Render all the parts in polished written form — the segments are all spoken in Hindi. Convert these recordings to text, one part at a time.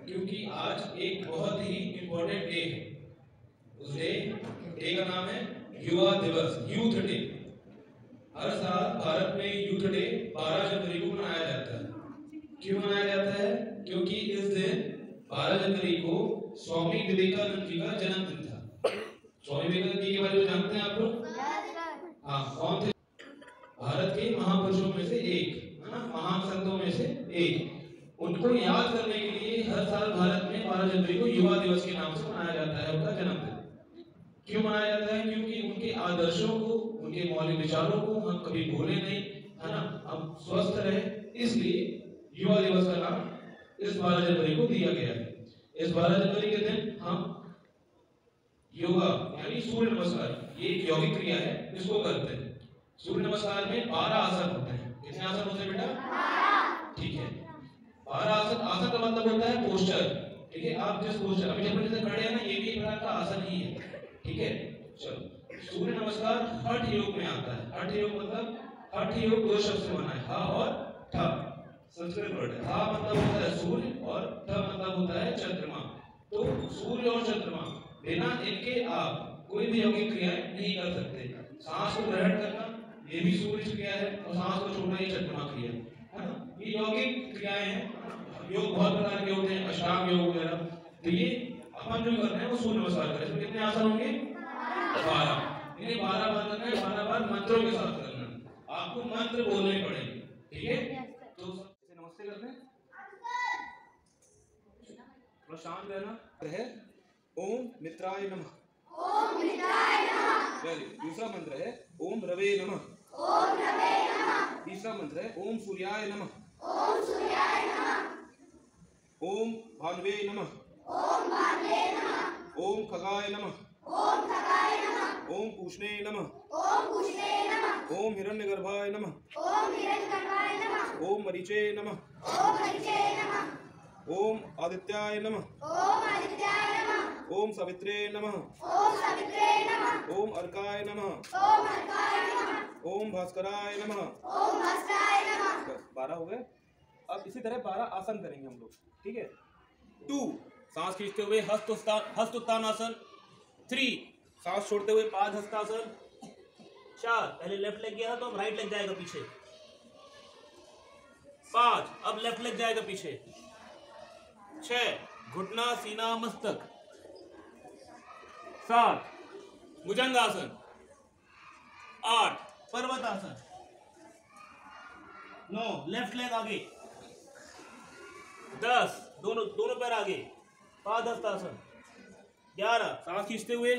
क्योंकि आज एक बहुत ही इम्पोर्टेंट डे है। उस डे का नाम है युवा दिवस, यूथ डे। हर साल भारत में यूथ डे 12 जनवरी को मनाया जाता है। क्यों मनाया जाता है? क्योंकि इस दिन 12 जनवरी को स्वामी विवेकानंद जी का जन्मदिन था। स्वामी विवेकानंद जी के बारे में जानते हैं आप लोग? हाँ, कौन थे? भारत के महापुरुषों में से एक, है ना, महान संतों में से एक। उनको याद करने के लिए हर साल भारत में 12 जनवरी को युवा दिवस के नाम से मनाया जाता है उनका जन्मदिन। क्यों मनाया जाता है? क्योंकि उनके आदर्शों को, उनके मौलिक विचारों को हम कभी भूले नहीं, है ना, हम स्वस्थ रहे, इसलिए युवा दिवस का नाम इस 12 जनवरी को दिया गया है। इस 12 जनवरी के दिन हम योगा यानी सूर्य नमस्कार, ये एक यौगिक क्रिया है, इसको करते हैं। सूर्य नमस्कार में 12 आसन होते हैं। कितने आसन होते हैं बेटा? ठीक है, 12 आसन। आसन का मतलब होता है पोस्चर। ठीक है, आप जिस पोस्चर, अभी हम जैसे खड़े हैं ना, ये भी एक प्रकार का आसन ही है। ठीक है, चलो। सूर्य नमस्कार हठ योग में आता है। हठ योग मतलब, हठ योग दो शब्द से बना है, हा और ठ, संस्कृत वर्ड है। हा मतलब होता है सूर्य और ठ मतलब होता है चंद्रमा। तो सूर्य और चंद्रमा, बिना इनके आप कोई भी यौगिक क्रियाएं नहीं कर सकते। सांस को ग्रहण करना ये भी सूर्य क्रिया है, और सांस को छोड़ना ये चंद्रमा क्रिया है ना। ये यौगिक क्रियाएं हैं। योग बहुत प्रकार के होते हैं, अष्टांग योग वगैरह। तो ये अपन जो कर रहे हैं वो सूर्य नमस्कार कर रहे हैं। कितने आसन होंगे? 12। इन्हें 12 बार करना है, 12 बार मंत्रों के साथ करना है। आपको मंत्र बोलने पड़ेंगे। ठीक है, तो इसे नमस्ते करते हैं, थोड़ा शांत रहना है। ओम मित्राय नमः। ओम मित्राय नमः। दूसरा मंत्र है ओम रवे नमः। ओम रवे नमः। तीसरा मंत्र है ओम सूर्याय नमः। ओम सूर्याय नमः। ओम भानुवे नमः। ओम भानुवे नमः। ओम खगाय नमः। ओम खगाय नमः। ओम पूष्णे नमः। ओम पूष्णे नमः। ओम हिरण्यगर्भाय नमः। ओम हिरण्यगर्भाय नमः। ओम मरीचे नमः। ओम मरीचे नमः। ओम आदित्याय नमः। ओम आदित्याय नमः। ओम सवित्रे नमः। ओम सवित्रे नमः। ओम अर्काय नमः। ओम अर्काय नमः। ओम भास्कराय नमः। ओम भास्कराय नमः। बस 12 हो गए। अब इसी तरह 12 आसन करेंगे हम लोग। ठीक है, 2 सांस खींचते हुए हस्त उत्तान आसन। 3 सांस छोड़ते हुए पाद हस्तासन। 4 पहले लेफ्ट लेग गया तो अब राइट लेग जाएगा पीछे। 5 अब लेफ्ट लेग जाएगा पीछे। 6 घुटना सीना मस्तक। 7 भुजंगासन। 8 पर्वतासन। 9 लेफ्ट लेग आगे। 10 दोनों पैर आगे, पाद हस्तासन। 11 सांस खींचते हुए।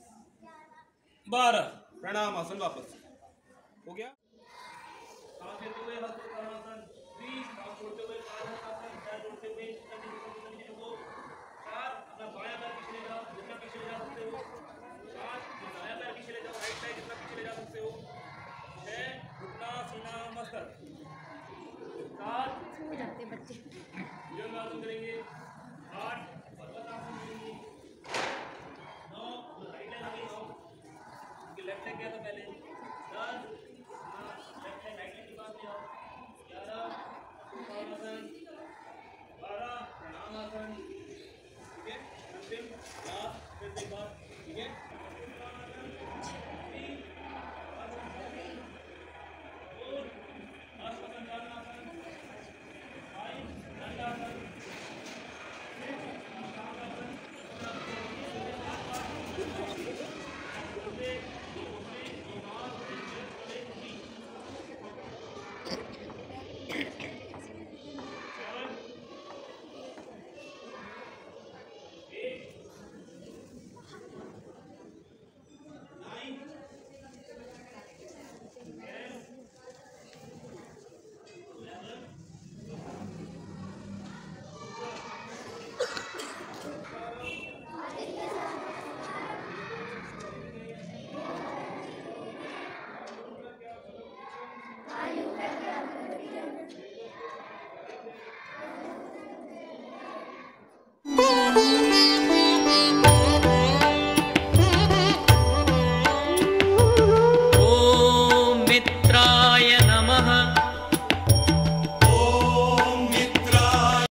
12 प्रणाम आसन वापस। हो गया? सांस लेते हुए हस्त उत्तानासन। 20 सांस छोड़ते हुए पाद हस्तासन। पैर जोड़ते हुए 4 अपना बायां पैर पीछे ले जाओ, जितना पीछे ले जा सकते हो। 5 दायां पैर पीछे ले जाओ, राइट साइड जितना पीछे ले जा सकते हो। 6 घुटना सीना मस्तक। 7 भुजंगासन करेंगे। 8 पर्वतासन करेंगे। 9 राइट लेग आगे जाओ, क्योंकि लेफ्ट लेग गया था पहले। 10 लेफ्ट लेग राइट लेग के पास ले आओ। 11 उत्तानासन। 12 प्रणामासन। ठीक है, अंतिम लास्ट फिर एक बार। ठीक है,